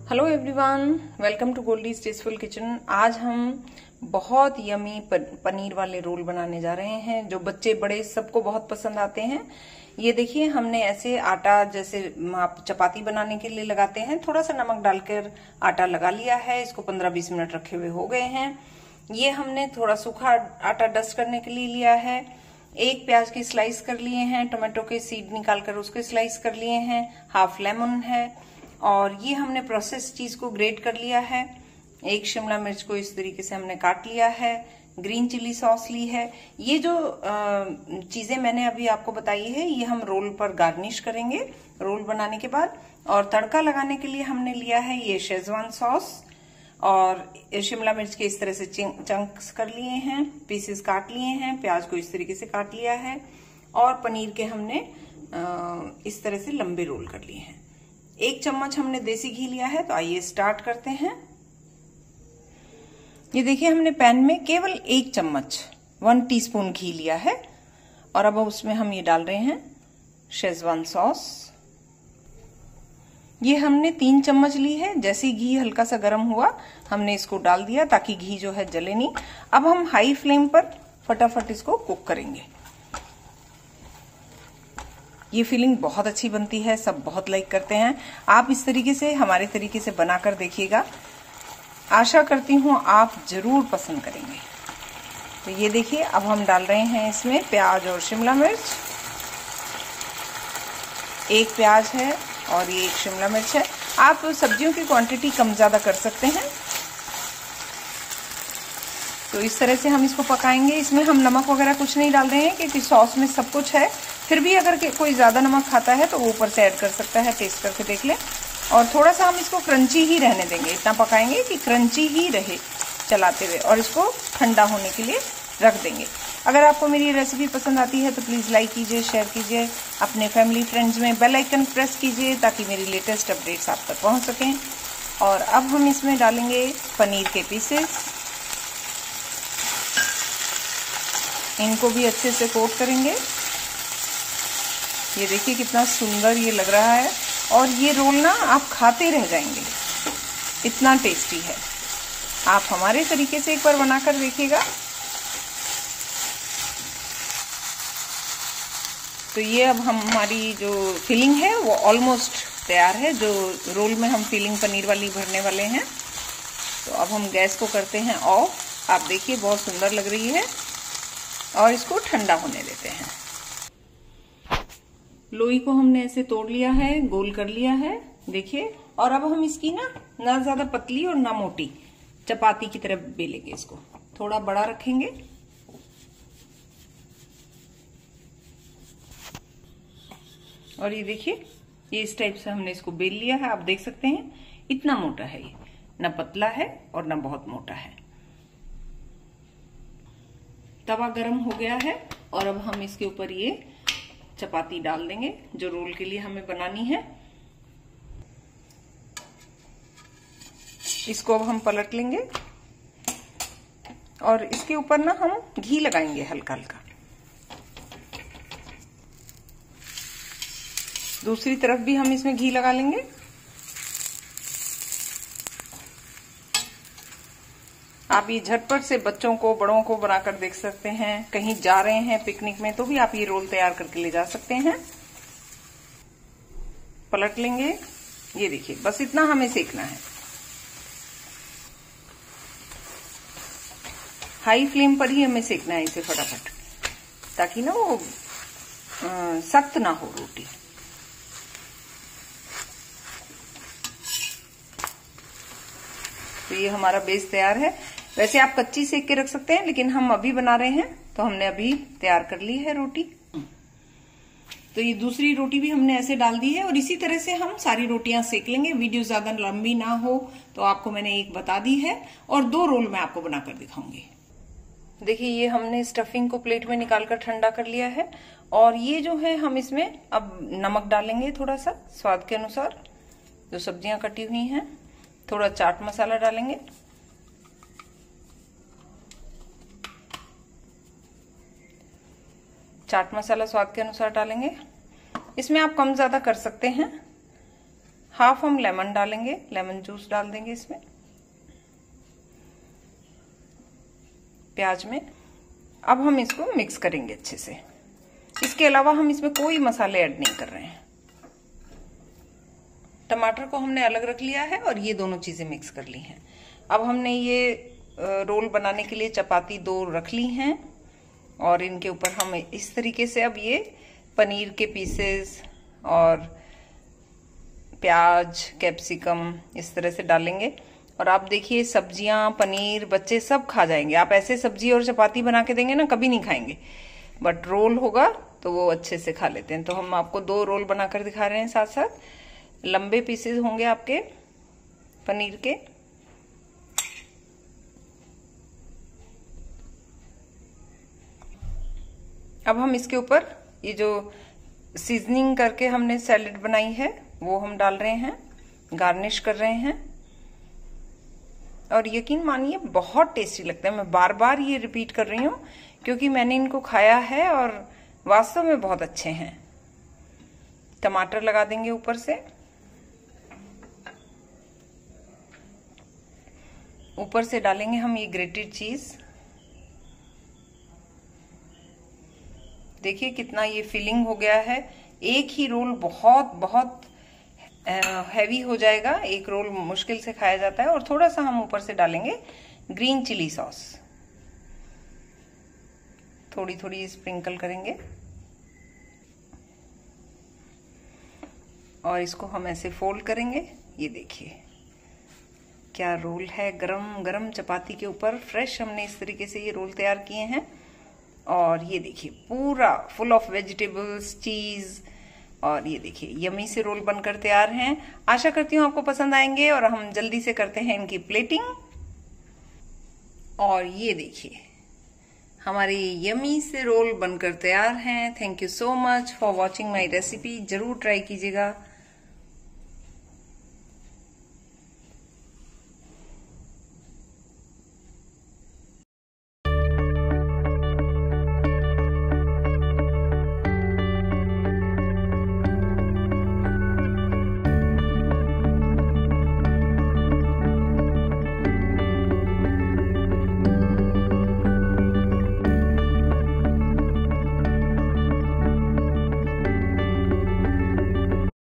Hello everyone, welcome to Goldie's tasteful kitchen. आज हम बहुत यमी पनीर वाले रोल बनाने जा रहे हैं जो बच्चे बड़े सबको बहुत पसंद आते हैं। ये देखिए, हमने ऐसे आटा जैसे आप चपाती बनाने के लिए लगाते हैं, थोड़ा सा नमक डालकर आटा लगा लिया है। इसको 15-20 मिनट रखे हुए हो गए हैं। ये हमने थोड़ा सूखा आटा डस्ट करने के लिए लिया है। एक प्याज की स्लाइस कर लिए हैं, टोमेटो के सीड निकालकर उसके स्लाइस कर लिए हैं, हाफ लेमन है और ये हमने प्रोसेस चीज को ग्रेट कर लिया है। एक शिमला मिर्च को इस तरीके से हमने काट लिया है। ग्रीन चिली सॉस ली है। ये जो चीजें मैंने अभी आपको बताई है ये हम रोल पर गार्निश करेंगे रोल बनाने के बाद। और तड़का लगाने के लिए हमने लिया है ये शेजवान सॉस और शिमला मिर्च के इस तरह से चंक्स कर लिए हैं, पीसेस काट लिए हैं। प्याज को इस तरीके से काट लिया है और पनीर के हमने इस तरह से लंबे रोल कर लिए हैं। 1 चम्मच हमने देसी घी लिया है। तो आइए स्टार्ट करते हैं। ये देखिए, हमने पैन में केवल 1 चम्मच 1 टीस्पून घी लिया है और अब उसमें हम ये डाल रहे हैं शेजवान सॉस। ये हमने 3 चम्मच ली है। जैसे ही घी हल्का सा गर्म हुआ हमने इसको डाल दिया ताकि घी जो है जले नहीं। अब हम हाई फ्लेम पर फटाफट इसको कुक करेंगे। ये फीलिंग बहुत अच्छी बनती है, सब बहुत लाइक करते हैं। आप इस तरीके से हमारे तरीके से बनाकर देखिएगा, आशा करती हूँ आप जरूर पसंद करेंगे। तो ये देखिए, अब हम डाल रहे हैं इसमें प्याज और शिमला मिर्च। 1 प्याज है और ये 1 शिमला मिर्च है। आप सब्जियों की क्वांटिटी कम ज्यादा कर सकते हैं। तो इस तरह से हम इसको पकाएंगे। इसमें हम नमक वगैरह कुछ नहीं डाल रहे हैं क्योंकि सॉस में सब कुछ है। फिर भी अगर कोई ज्यादा नमक खाता है तो वो ऊपर से ऐड कर सकता है, टेस्ट करके देख ले। और थोड़ा सा हम इसको क्रंची ही रहने देंगे, इतना पकाएंगे कि क्रंची ही रहे चलाते हुए, और इसको ठंडा होने के लिए रख देंगे। अगर आपको मेरी रेसिपी पसंद आती है तो प्लीज लाइक कीजिए, शेयर कीजिए, अपने फैमिली फ्रेंड्स में बेल आइकन प्रेस कीजिए ताकि मेरी लेटेस्ट अपडेट्स आप तक पहुंच सकें। और अब हम इसमें डालेंगे पनीर के पीसेस। इनको भी अच्छे से कोट करेंगे। ये देखिए कितना सुंदर ये लग रहा है और ये रोल ना आप खाते रह जाएंगे, इतना टेस्टी है। आप हमारे तरीके से एक बार बनाकर देखिएगा। तो ये अब हमारी जो फिलिंग है वो ऑलमोस्ट तैयार है। जो रोल में हम फिलिंग पनीर वाली भरने वाले हैं। तो अब हम गैस को करते हैं ऑफ। आप देखिए बहुत सुंदर लग रही है और इसको ठंडा होने देते हैं। लोई को हमने ऐसे तोड़ लिया है, गोल कर लिया है, देखिए। और अब हम इसकी ना ज्यादा पतली और ना मोटी चपाती की तरह बेलेंगे। इसको थोड़ा बड़ा रखेंगे। और ये देखिए, ये इस टाइप से हमने इसको बेल लिया है। आप देख सकते हैं इतना मोटा है ये, ना पतला है और ना बहुत मोटा है। तवा गरम हो गया है और अब हम इसके ऊपर ये चपाती डाल देंगे जो रोल के लिए हमें बनानी है। इसको अब हम पलट लेंगे और इसके ऊपर ना हम घी लगाएंगे हल्का हल्का। दूसरी तरफ भी हम इसमें घी लगा लेंगे। आप ये झटपट से बच्चों को बड़ों को बनाकर देख सकते हैं। कहीं जा रहे हैं पिकनिक में तो भी आप ये रोल तैयार करके ले जा सकते हैं। पलट लेंगे। ये देखिए, बस इतना हमें सेकना है। हाई फ्लेम पर ही हमें सेकना है इसे फटाफट, ताकि ना वो सख्त ना हो रोटी। तो ये हमारा बेस तैयार है। वैसे आप कच्ची सेक के रख सकते हैं, लेकिन हम अभी बना रहे हैं तो हमने अभी तैयार कर ली है रोटी। तो ये दूसरी रोटी भी हमने ऐसे डाल दी है और इसी तरह से हम सारी रोटियां सेक लेंगे। वीडियो ज्यादा लंबी ना हो तो आपको मैंने एक बता दी है और 2 रोल मैं आपको बनाकर दिखाऊंगी। देखिए, ये हमने स्टफिंग को प्लेट में निकालकर ठंडा कर लिया है और ये जो है हम इसमें अब नमक डालेंगे थोड़ा सा स्वाद के अनुसार। जो सब्जियां कटी हुई हैं, थोड़ा चाट मसाला डालेंगे। चाट मसाला स्वाद के अनुसार डालेंगे। इसमें आप कम ज्यादा कर सकते हैं। हाफ हम लेमन डालेंगे, लेमन जूस डाल देंगे इसमें, प्याज में। अब हम इसको मिक्स करेंगे अच्छे से। इसके अलावा हम इसमें कोई मसाले ऐड नहीं कर रहे हैं। टमाटर को हमने अलग रख लिया है और ये दोनों चीजें मिक्स कर ली हैं। अब हमने ये रोल बनाने के लिए चपाती 2 रख ली हैं और इनके ऊपर हम इस तरीके से अब ये पनीर के पीसेस और प्याज, कैप्सिकम इस तरह से डालेंगे। और आप देखिए सब्जियां, पनीर, बच्चे सब खा जाएंगे। आप ऐसे सब्जी और चपाती बना के देंगे ना, कभी नहीं खाएंगे, बट रोल होगा तो वो अच्छे से खा लेते हैं। तो हम आपको 2 रोल बनाकर दिखा रहे हैं साथ साथ। लंबे पीसेस होंगे आपके पनीर के। अब हम इसके ऊपर ये जो सीजनिंग करके हमने सैलेड बनाई है वो हम डाल रहे हैं, गार्निश कर रहे हैं। और यकीन मानिए बहुत टेस्टी लगता है। मैं बार बार ये रिपीट कर रही हूँ क्योंकि मैंने इनको खाया है और वास्तव में बहुत अच्छे हैं। टमाटर लगा देंगे ऊपर से। ऊपर से डालेंगे हम ये ग्रेटेड चीज। देखिए कितना ये फिलिंग हो गया है। एक ही रोल बहुत बहुत हैवी हो जाएगा, एक रोल मुश्किल से खाया जाता है। और थोड़ा सा हम ऊपर से डालेंगे ग्रीन चिली सॉस, थोड़ी थोड़ी स्प्रिंकल करेंगे और इसको हम ऐसे फोल्ड करेंगे। ये देखिए क्या रोल है, गरम गरम चपाती के ऊपर फ्रेश हमने इस तरीके से ये रोल तैयार किए हैं। और ये देखिए पूरा फुल ऑफ वेजिटेबल्स, चीज, और ये देखिए यमी से रोल बनकर तैयार हैं। आशा करती हूँ आपको पसंद आएंगे और हम जल्दी से करते हैं इनकी प्लेटिंग। और ये देखिए हमारे यमी से रोल बनकर तैयार हैं। Thank you so much for watching my recipe. जरूर ट्राई कीजिएगा।